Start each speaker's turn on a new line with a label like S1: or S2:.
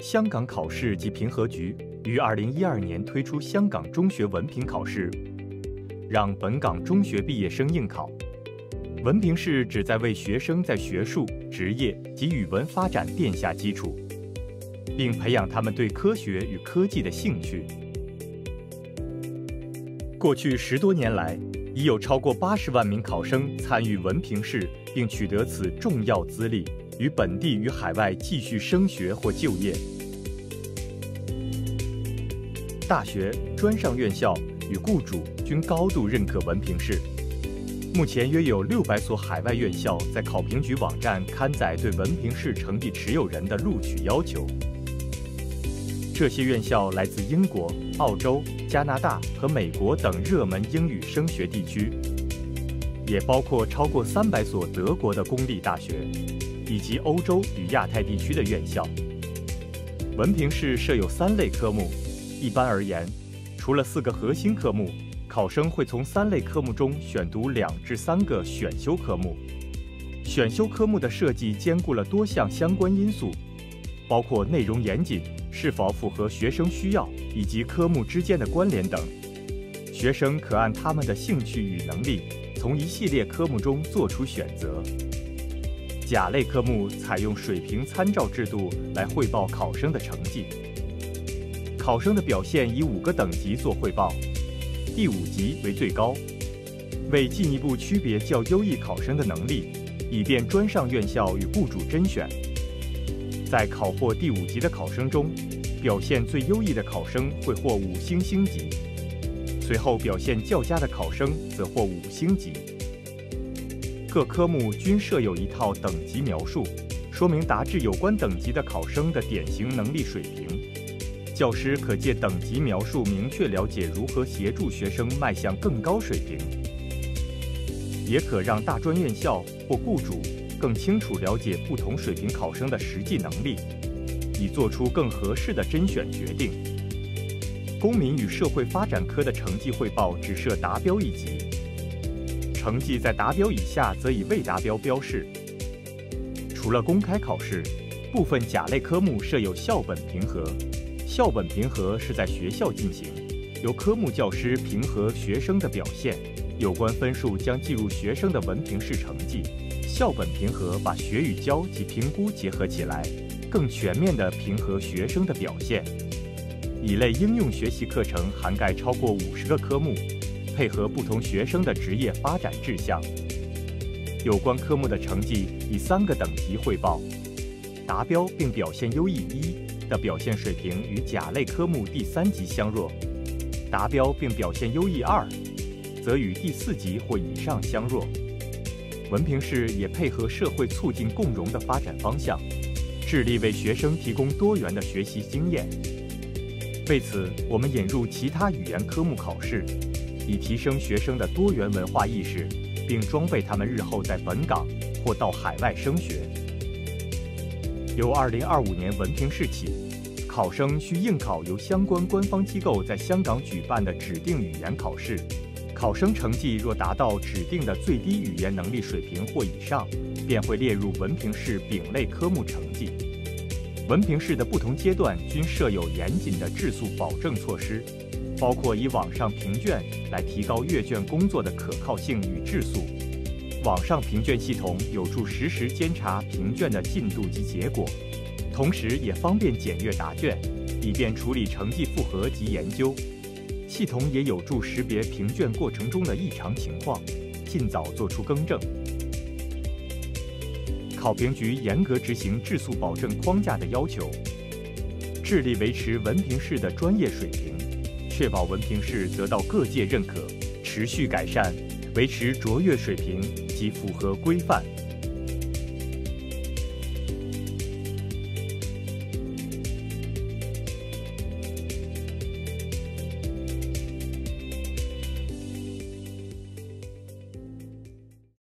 S1: 香港考试及评核局于2012年推出香港中学文凭考试，让本港中学毕业生应考。文凭试旨在为学生在学术、职业及语文发展奠下基础，并培养他们对科学与科技的兴趣。过去10多年来，已有超过80万名考生参与文凭试，并取得此重要资历，于本地与海外继续升学或就业。大学、专上院校与雇主均高度认可文凭试。目前约有600所海外院校在考评局网站刊载对文凭试成绩持有人的录取要求。这些院校来自英国、澳洲、加拿大和美国等热门英语升学地区，也包括超过300所德国的公立大学，以及欧洲与亚太地区的院校。文凭试设有3类科目，一般而言，除了4个核心科目，考生会从3类科目中选读2至3个选修科目。选修科目的设计兼顾了多项相关因素，包括内容严谨、是否符合学生需要以及科目之间的关联等。学生可按他们的兴趣与能力，从一系列科目中做出选择。甲类科目采用水平参照制度来汇报考生的成绩，考生的表现以5个等级做汇报，第5级为最高。为进一步区别较优异考生的能力，以便专上院校与雇主甄选，在考获第5级的考生中，表现最优异的考生会获5星星级，随后表现较佳的考生则获5星级。各科目均设有一套等级描述，说明达至有关等级的考生的典型能力水平。教师可借等级描述明确了解如何协助学生迈向更高水平，也可让大专院校或雇主更清楚了解不同水平考生的实际能力，以做出更合适的甄选决定。公民与社会发展科的成绩汇报只设达标1级，成绩在达标以下则以未达标标示。除了公开考试，部分甲类科目设有校本评核。校本评核是在学校进行，由科目教师评核学生的表现，有关分数将计入学生的文凭试成绩。校本评核把学与教及评估结合起来，更全面地评核学生的表现。乙类应用学习课程涵盖超过50个科目，配合不同学生的职业发展志向。有关科目的成绩以3个等级汇报，达标并表现优异1的表现水平与甲类科目第3级相若，达标并表现优异2则与第4级或以上相若。文凭试也配合社会促进共融的发展方向，致力为学生提供多元的学习经验。为此，我们引入其他语言科目考试，以提升学生的多元文化意识，并装备他们日后在本港或到海外升学。由2025年文凭试起，考生需应考由相关官方机构在香港举办的指定语言考试。考生成绩若达到指定的最低语言能力水平或以上，便会列入文凭试丙类科目成绩。文凭试的不同阶段均设有严谨的质素保证措施，包括以网上评卷来提高阅卷工作的可靠性与质素。网上评卷系统有助实时监察评卷的进度及结果，同时也方便检阅答卷，以便处理成绩复核及研究。系统也有助识别评卷过程中的异常情况，尽早做出更正。考评局严格执行质素保证框架的要求，致力维持文凭试的专业水平，确保文凭试得到各界认可，持续改善，维持卓越水平及符合规范、